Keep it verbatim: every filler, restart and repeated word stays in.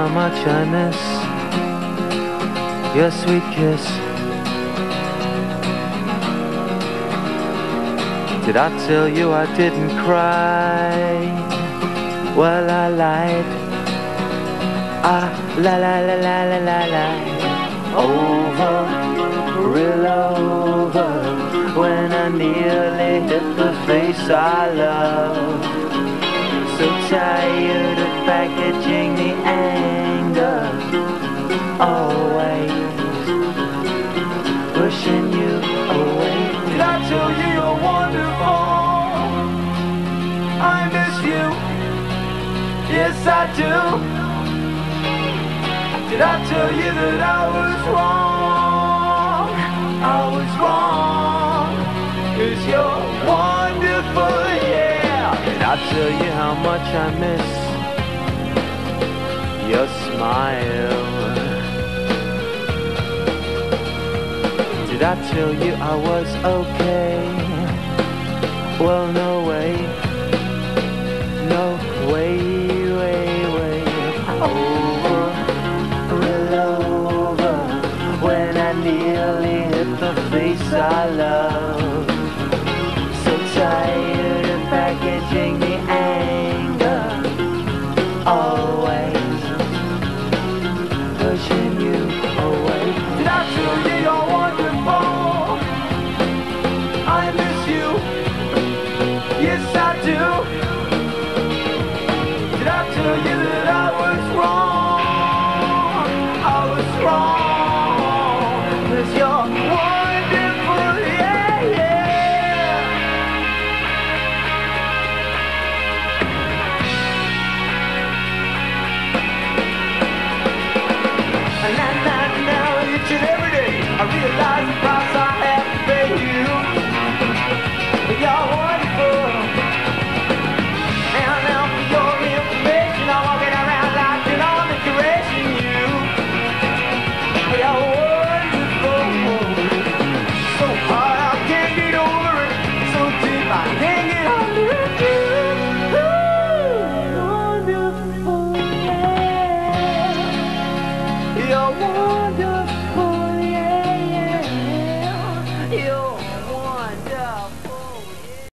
how much I miss your sweet kiss? Did I tell you I didn't cry? Well, I lied. Ah, la la la la la la la. Over, real over, when I nearly hit the face I love. So tired of packaging the anger, always pushing you away. Did I tell you you're wonderful? I miss you, yes I do. Did I tell you that I was wrong? I was wrong, 'cause you're wonderful, yeah. Did I tell you how much I miss your smile? Did I tell you I was okay? Well, no way, no way, way, way. Over, real over, when I nearly hit the face I love. So tired of packaging the anger, always pushing you away. Did I tell you you're wonderful? I miss you, yes I do. Did I tell you that I was wrong? I was wrong, 'cause you're wonderful.